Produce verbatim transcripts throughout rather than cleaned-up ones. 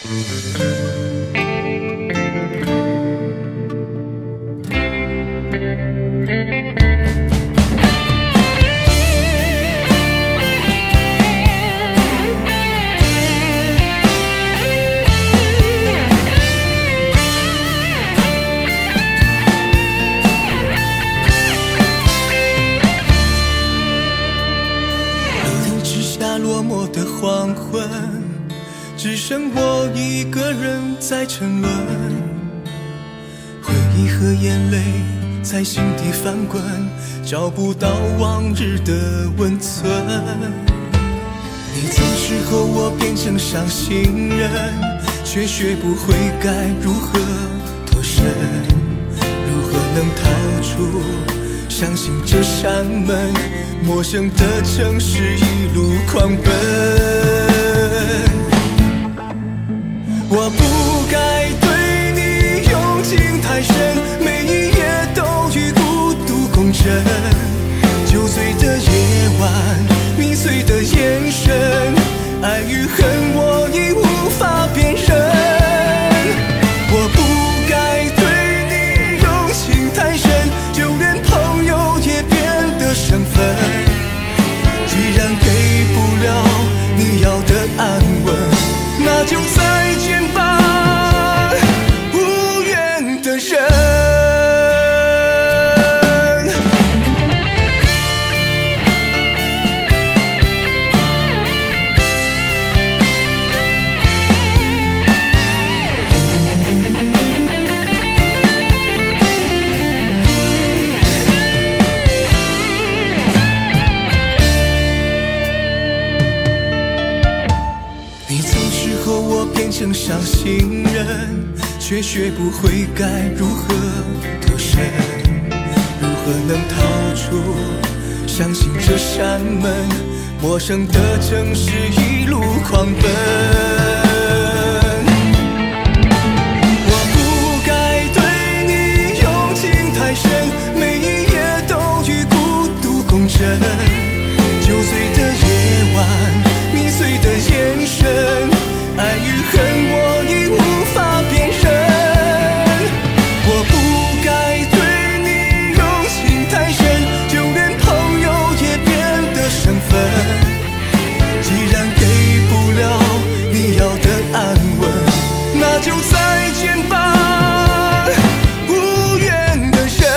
落寞的黄昏，只剩我一个人在沉沦，回忆和眼泪在心底翻滚，找不到往日的温存。你走之后我变成伤心人，却学不会该如何脱身，如何能逃出相信这扇门，陌生的城市一路狂奔。我不该对你用情太深，每一夜都与孤独共枕。酒醉的夜晚，迷醉的眼神，爱与恨我已无法辨认。我不该对你用情太深，就连朋友也变得生分。既然给不了你要的安稳，那就再见吧，无缘的人。变成伤心人，却学不会该如何脱身，如何能逃出相信这扇门，陌生的城市一路狂奔。我不该对你用情太深，每一夜都与孤独共枕。酒醉的夜晚，迷醉的眼神，爱与恨我已无法辨认。我不该对你用情太深，就连朋友也变得生分。既然给不了你要的安稳，那就再见吧，无缘的人。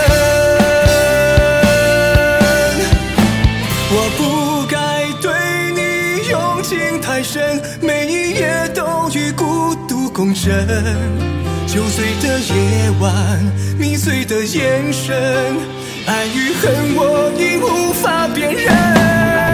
我不该对你用情太深，每一夜都与孤独共枕。酒醉的夜晚，迷醉的眼神，爱与恨我已无法辨认。